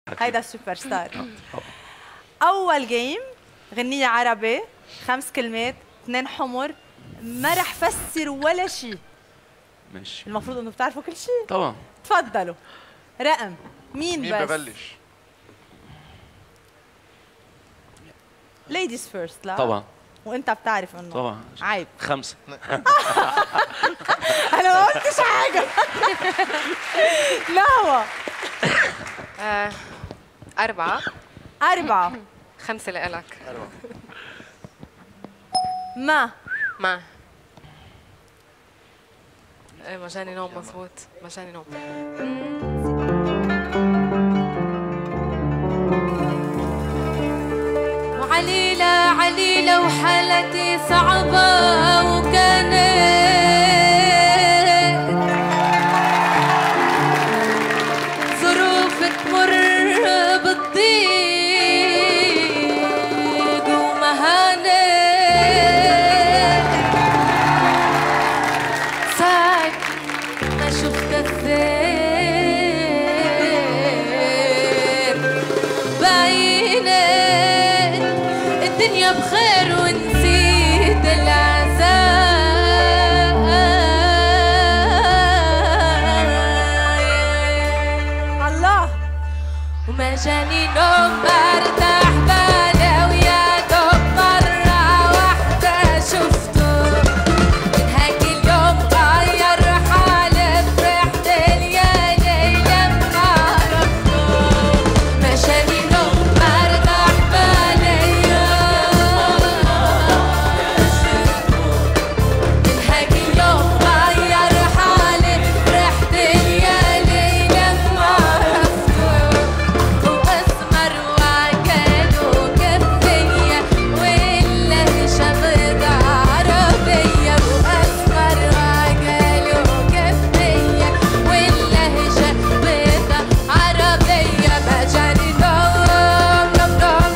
هيدا السوبر ستار. أول جيم غنية عربي 5 كلمات 2 حمر، ما رح فسر ولا شيء. ماشي. المفروض إنه بتعرفوا كل شيء. طبعا. تفضلوا. رقم مين بس؟ ببلش؟ ليديز فيرست. لا طبعا. وأنت بتعرف إنه طبعا. عيب. 5. أنا ما قلتش حاجة. نهوى. 4. 4. 5 لإلك. ما ما جاني نوم مضبوط، ما جاني نوم. وعليلة عليلة وحالتي صعبة وكانت ظروف تمر بالضيق ومهانة ساعة ما شفت الزين بعينك الدنيا بخير ونسيت العذاب. الله. وما جاني نوم برتاح بالي ويا دوب مرة واحدة شفته من هاك اليوم غير حالي فرحت الليالي لما عرفته. ما جاني نوم برتاح بالي من هاك اليوم غير حالي فرحت الليالي لما عرفته. وأسمر وعقل وكفية واللهجة بيضة عربية. وأسمر وعقل وكفية واللهجة بيضة عربية. ما جاني نوم نوم نوم.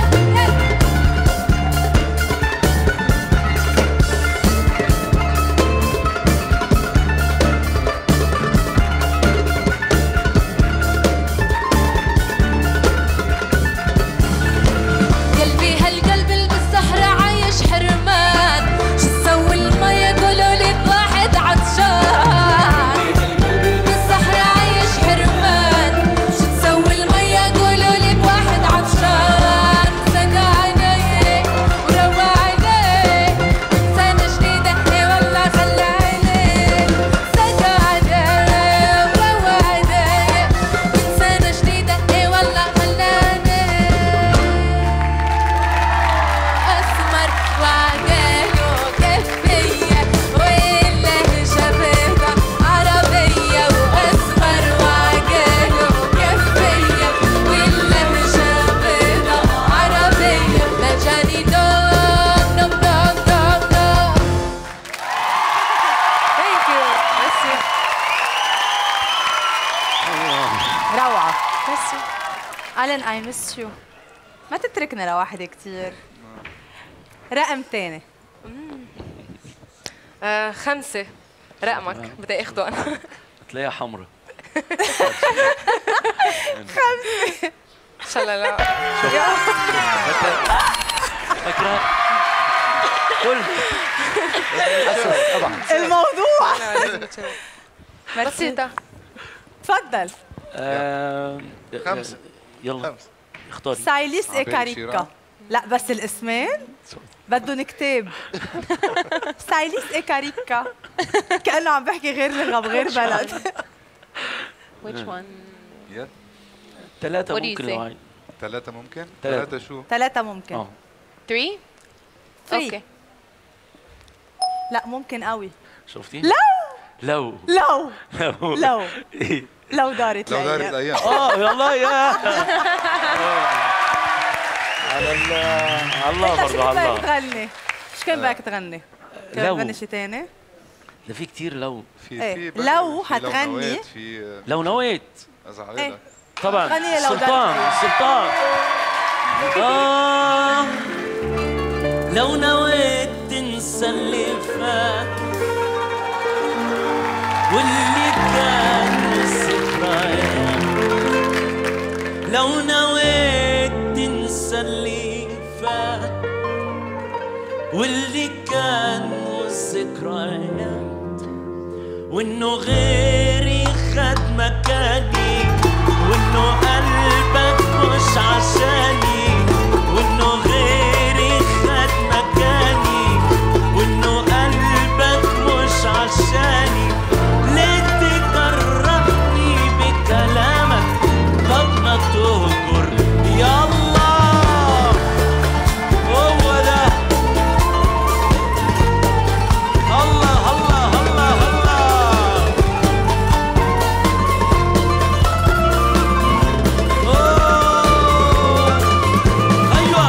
قلبي هالقلب اللي بالصحراء عايش حرمان. شو تسوي المي يقولوا لي بواحد عطشان. بالصحراء عايش حرمان. شو تسوي المي يقولوا لي بواحد عطشان. سقى عيني وروى عيني إنسانة جديدة إي والله خلى عيني. سقى عيني وروى عيني إنسانة جديدة إي والله خلى عيني. أسمر وعقل وكفية واللهجة بيضة عربية. وأسمر وعقل وكفية واللهجة بيضة عربية. ما جاني نوم نوم نوم نوم نوم. Thank you. Merci. روعة. Merci. ألين I miss you. ما تتركنا لوحدة كتير. رقم تاني. 5 رقمك بدي اخده انا. تلاقيها حمراء. ان شاء الله لا. فاكرة؟ كل طبعا. الموضوع بسيطة. تفضل. 5. يلا اختاري. سايليس عبالي إيكاريكا. شيران. لا بس الاسمين بدهم كتاب. سايليس إيكاريكا كأنه عم بحكي غير لغة بغير بلد. Which one? 3 What do you ممكن say? لو عايز. 3 ممكن؟ تلاتة. 3 شو؟ 3 ممكن. 3? Three. Okay. لا ممكن قوي. شفتي؟ لو لو لو لو لو إيه؟ لو دارت لو دارت الأيام. الأيام. يلا يا على الله انت شو برضه على بدك الله. تغني؟ شو كان بدك تغني؟ كان لو. تغني شيء ثاني؟ ده في كتير لو. إيه، في لو في هتغني. نوات، في لو نويت أزعلك. إيه. طبعا. غني لو السلطان دارت. السلطان. لو نويت تنسى اللي فات واللي كان ذكريات. لو نويت تنسى اللي فات واللي كان والذكريات، وإنه غيري خد مكاني، وإنه قلبك مش عشاني، وإنه غيري خد مكاني، وإنه قلبك مش عشاني. ليه تجرحني بكلامك؟ طب ما تهجر يلا. هو ده الله الله الله الله. أيوة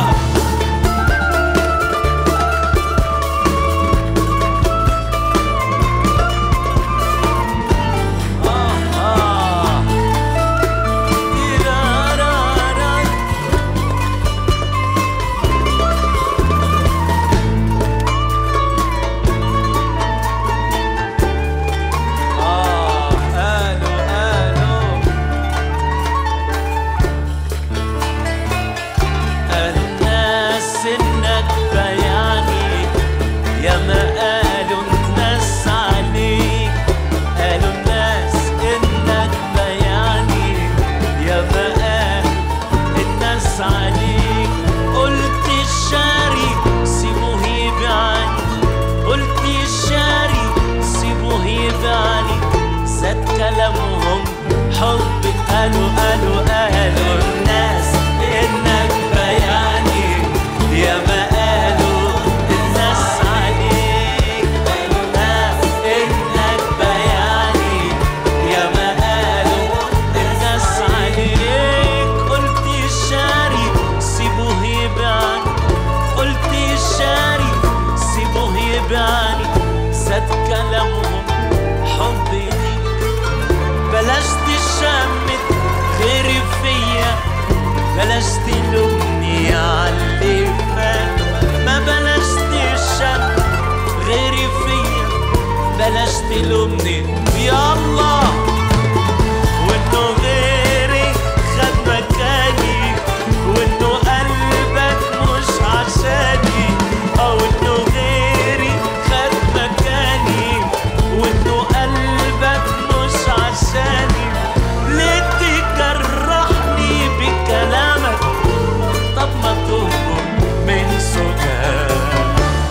كلامهم حب. قالوا الناس إنك بياني، يا ما قالوا الناس عليك. قالوا الناس إنك بياني، يا ما قالوا الناس عليك. قلت الشاري سيبوه يبيعني، قلت الشاري سيبوه يبيعني. زاد كلامهم حبي ليك. بلاش تشمت غيري فيا، بلاش تلومني عاللي فات. ما بلاش تشمت غيري فيا، بلاش تلومني يلا. وانه غيري خد مكاني، وانه قلبك مش عشاني. او انه غيري خد مكاني، وانه قلبك مش عشاني. ليه تجرحني بكلامك؟ طب ما تهجر من سجان.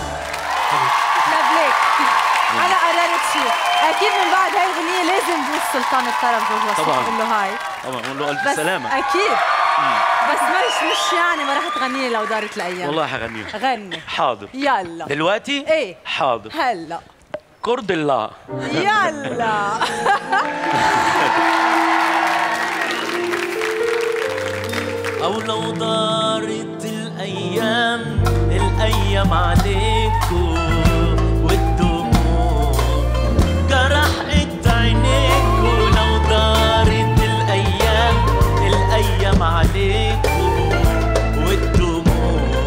لبليك انا قررت شيء اكيد من بعد هاي الاغنيه لازم بوس سلطان الطرب جورج وسيم. طبعاً. بقول له هاي طبعا قول له الف بس سلامه. اكيد بس مش يعني ما رح تغني لي لو دارت الايام. والله حغنيهم. غني حاضر. يلا دلوقتي ايه حاضر. هلا كرد الله. يلا. أو لو دارت الأيام عليكو والدموع جرحت عينيكو. لو دارت الأيام عليكو والدموع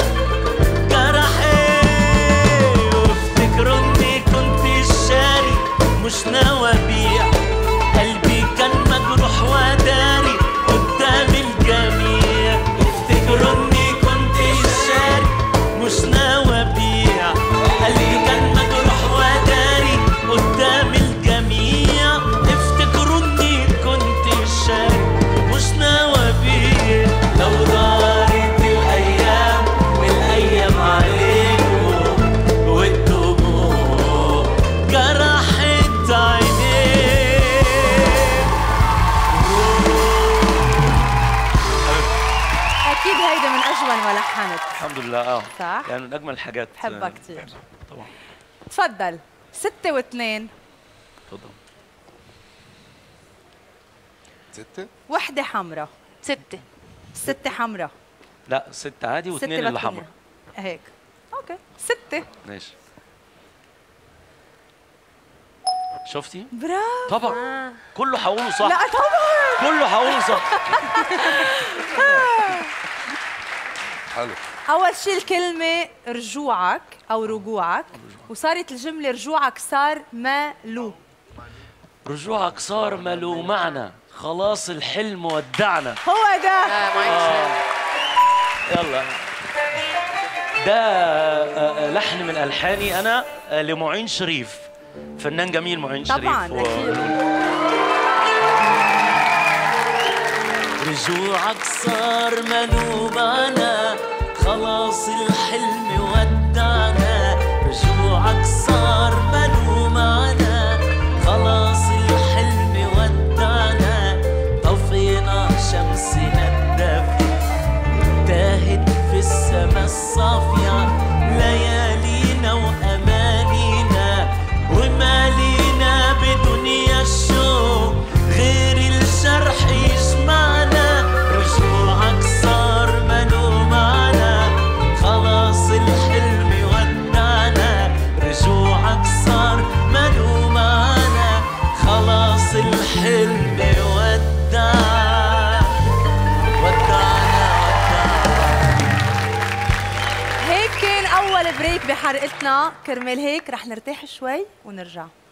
جرحت. وافتكروا إني كنت الشاري مش ناوي أبيع. قلبي كان مجروح وداري قدام الجميع. افتكروا إني كنت الشاري مش ناوي أبيع. قلبي كان مجروح وداري قدام الجميع. افتكروا إني كنت الشاري مش ناوي أبيع. لو دارت الأيام والأيام عليكم والدموع جرحت عينيك. اكيد هيدا من اجمل ما لحنت. الحمد لله. صح؟ يعني من أجمل الحاجات. بحبها كثير. طبعا. تفضل 6 و2. تفضل. 6 وحده حمراء. 6. 6 حمراء. لا 6 عادي واثنين اللي حمرا. هيك اوكي 6. ماشي. شفتي؟ برافو. طبعا كله هقوله صح. لا طبعا كله هقوله صح. حلو. اول شيء الكلمه رجوعك او رجوعك، وصارت الجمله رجوعك صار مالو. رجوعك صار ملو معنى. خلاص الحلم ودعنا. هو ده. يلا ده لحن من ألحاني أنا لمعين شريف، فنان جميل معين شريف. طبعاً أكيد. رجوعك صار مالو معنا، خلاص الحلم ودعنا. رجوعك صار مالو معنا، خلاص الحلم ودعنا. طفينا شمسنا الدافية، تاهت في السما الصافية. ليالينا وأمانينا ومالينا بدنيا الشوق، غير الجرح يجمعنا. رجوعك صار مالو معنا، خلاص الحلم ودعنا. رجوعك صار مالو معنا، خلاص الحلم ودعنا. هيك كان أول بريك بحلقتنا، كرمال هيك رح نرتاح شوي ونرجع.